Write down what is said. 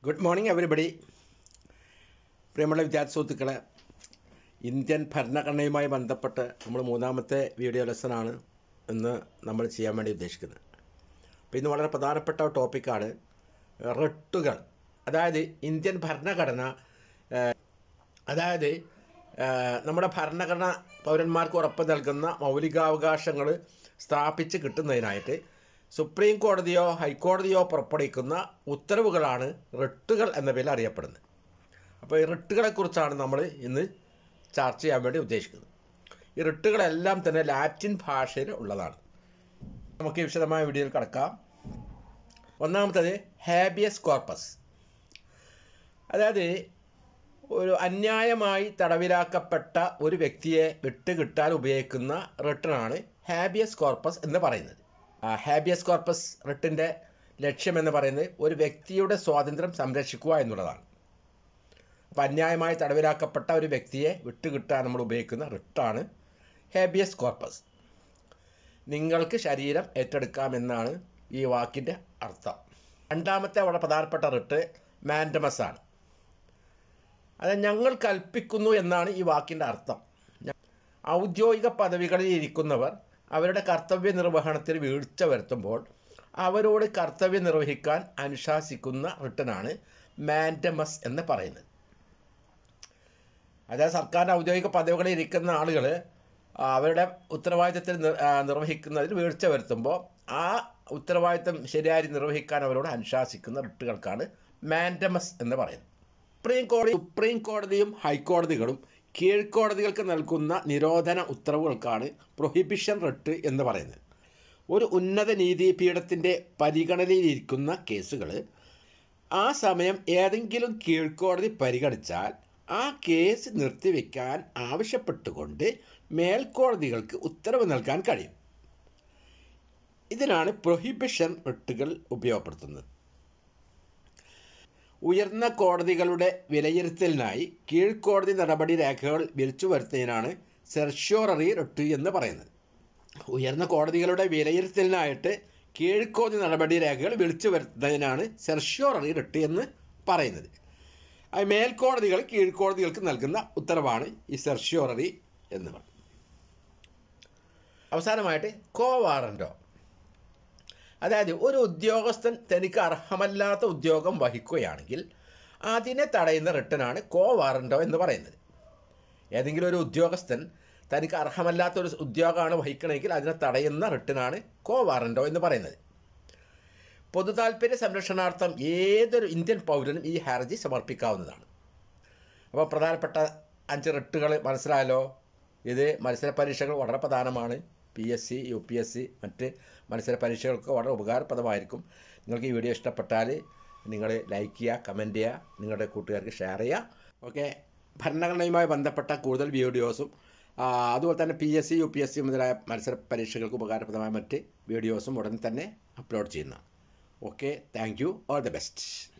Good morning everybody. പ്രിയമുള്ള വിദ്യാർത്ഥി സുഹൃത്തുക്കളെ, ഇന്ത്യൻ ഭരണഘടനയുമായി ബന്ധപ്പെട്ട് നമ്മൾ മൂന്നാമത്തെ വീഡിയോ ലെസനാണ് ഇന്ന് നമ്മൾ ചെയ്യാൻ വേണ്ടി ഉദ്ദേശിക്കുന്നത്. അപ്പോൾ ഇന്ന് വളരെ പ്രധാനപ്പെട്ട ടോപ്പിക്കാണ് റിട്ടുകൾ. അതായത് ഇന്ത്യൻ ഭരണഘടന, അതായത് നമ്മുടെ ഭരണഘടന പൗരന്മാർക്ക് ഉറപ്പ് നൽകുന്ന മൗലികാവകാശങ്ങൾ സ്ഥാപിച്ച് കിട്ടുന്നതിനായിട്ട് സുപ്രീം കോടതിയോ ഹൈക്കോടതിയോ പുറപ്പെടുവിക്കുന്ന ഉത്തരവുകളാണ് റിട്ടുകൾ എന്ന പേരിൽ അറിയപ്പെടുന്നത്. അപ്പോൾ ഈ റിട്ടുകളെക്കുറിച്ചാണ് നമ്മൾ ഇന്ന് ചർച്ച ചെയ്യാൻ വേണ്ടി ഉദ്ദേശിക്കുന്നത്. ഈ റിട്ടുകളെല്ലാം തന്നെ ലാറ്റിൻ ഭാഷയിൽ ഉള്ളതാണ്. നമുക്ക് വിശദമായ വീഡിയോയിൽ കടക്കാം. ഒന്നാമത്തേത് ഹാബിയസ് കോർപ്പസ്. അതായത് ഒരു അന്യായമായി തടവിലാക്കപ്പെട്ട ഒരു വ്യക്തിയെ വിട്ടുകിട്ടാൻ ഉപയോഗിക്കുന്ന റിട്ടാണ് ഹാബിയസ് കോർപ്പസ് എന്ന് പറയുന്നത്. ഹാബിയസ് കോർപ്പസ് റിട്ടിൻ്റെ ലക്ഷ്യമെന്ന് പറയുന്നത് ഒരു വ്യക്തിയുടെ സ്വാതന്ത്ര്യം സംരക്ഷിക്കുക എന്നുള്ളതാണ്. അപ്പോൾ അന്യായമായി തടവിലാക്കപ്പെട്ട ഒരു വ്യക്തിയെ വിട്ടുകിട്ടാൻ നമ്മൾ ഉപയോഗിക്കുന്ന റിട്ടാണ് ഹാബിയസ് കോർപ്പസ്. നിങ്ങൾക്ക് ശരീരം ഏറ്റെടുക്കാമെന്നാണ് ഈ വാക്കിൻ്റെ അർത്ഥം. രണ്ടാമത്തെ വളരെ പ്രധാനപ്പെട്ട റിട്ട് മാൻഡമസ് ആണ്. അത് ഞങ്ങൾ കൽപ്പിക്കുന്നു എന്നാണ് ഈ വാക്കിൻ്റെ അർത്ഥം. ഔദ്യോഗിക പദവികളിൽ ഇരിക്കുന്നവർ അവരുടെ കർത്തവ്യ നിർവഹണത്തിൽ വീഴ്ച വരുത്തുമ്പോൾ അവരോട് കർത്തവ്യം നിർവഹിക്കാൻ അനുശാസിക്കുന്ന റിട്ടനാണ് മാൻഡമസ് എന്ന് പറയുന്നത്. അതായത് സർക്കാരിൻ്റെ ഔദ്യോഗിക പദവികളിൽ ഇരിക്കുന്ന ആളുകൾ അവരുടെ ഉത്തരവാദിത്തത്തിൽ നിർവഹിക്കുന്നതിൽ വീഴ്ച വരുത്തുമ്പോൾ ആ ഉത്തരവാദിത്തം ശരിയായി നിർവഹിക്കാൻ അവരോട് അനുശാസിക്കുന്ന റിട്ടുകൾക്കാണ് മാൻഡമസ് എന്ന് പറയുന്നത്. സുപ്രീം കോടതിയും ഹൈക്കോടതികളും കീഴ്ക്കോടതികൾക്ക് നൽകുന്ന നിരോധന ഉത്തരവുകൾക്കാണ് പ്രൊഹിബിഷൻ റിട്ട് എന്ന് പറയുന്നത്. ഒരു ഉന്നത നീതിപീഠത്തിൻ്റെ പരിഗണനയിലിരിക്കുന്ന കേസുകൾ ആ സമയം ഏതെങ്കിലും കീഴ്ക്കോടതി പരിഗണിച്ചാൽ ആ കേസ് നിർത്തിവെക്കാൻ ആവശ്യപ്പെട്ടുകൊണ്ട് മേൽക്കോടതികൾക്ക് ഉത്തരവ് നൽകാൻ കഴിയും. ഇതിനാണ് പ്രൊഹിബിഷൻ റിട്ടുകൾ ഉപയോഗപ്പെടുത്തുന്നത്. ഉയർന്ന കോടതികളുടെ വിലയിരുത്തലിനായി കീഴ്ക്കോടതി നടപടി രേഖകൾ വിളിച്ചു വരുത്തുന്നതിനാണ് സെർഷ്യോററി റിട്ട് എന്ന് പറയുന്നത്. ഉയർന്ന കോടതികളുടെ വിലയിരുത്തലിനായിട്ട് കീഴ്ക്കോടതി നടപടി രേഖകൾ വിളിച്ചു വരുത്തുന്നതിനാണ് സെർഷ്യോററി റിട്ട് എന്ന് പറയുന്നത്. മേൽക്കോടതികൾ കീഴ്ക്കോടതികൾക്ക് നൽകുന്ന ഉത്തരവാണ് ഈ സെർഷ്യോററി എന്ന് പറയുന്നത്. അവസാനമായിട്ട് കോ വാറന്റോ. അതായത് ഒരു ഉദ്യോഗസ്ഥൻ തനിക്ക് അർഹമല്ലാത്ത ഉദ്യോഗം വഹിക്കുകയാണെങ്കിൽ അതിനെ തടയുന്ന റിട്ടനാണ് കോ വാറന്റോ എന്ന് പറയുന്നത്. ഏതെങ്കിലും ഒരു ഉദ്യോഗസ്ഥൻ തനിക്ക് അർഹമല്ലാത്ത ഒരു ഉദ്യോഗമാണ് വഹിക്കണമെങ്കിൽ അതിനെ തടയുന്ന റിട്ടനാണ് കോ വാറന്റോ എന്ന് പറയുന്നത്. പൊതു താൽപ്പര്യ സംരക്ഷണാർത്ഥം ഏതൊരു ഇന്ത്യൻ പൗരനും ഈ ഹർജി സമർപ്പിക്കാവുന്നതാണ്. അപ്പോൾ പ്രധാനപ്പെട്ട 5 റിട്ടുകൾ മനസ്സിലായല്ലോ. ഇത് മത്സര പരീക്ഷകൾ വളരെ പ്രധാനമാണ്. PSC, UPSC മറ്റ് മത്സര പരീക്ഷകൾക്ക് വളരെ ഉപകാരപ്രദമായിരിക്കും. നിങ്ങൾക്ക് ഈ വീഡിയോ ഇഷ്ടപ്പെട്ടാൽ നിങ്ങൾ ലൈക്ക് ചെയ്യുക, കമൻറ്റ് ചെയ്യുക, നിങ്ങളുടെ കൂട്ടുകാർക്ക് ഷെയർ ചെയ്യുക. ഓക്കെ. ഭരണഘടനയുമായി ബന്ധപ്പെട്ട കൂടുതൽ വീഡിയോസും അതുപോലെ തന്നെ PSC, UPSC മുതലായ മത്സര പരീക്ഷകൾക്ക് ഉപകാരപ്രദമായ മറ്റ് വീഡിയോസും ഉടൻ തന്നെ അപ്ലോഡ് ചെയ്യുന്നതാണ്. Okay, thank you, all the best.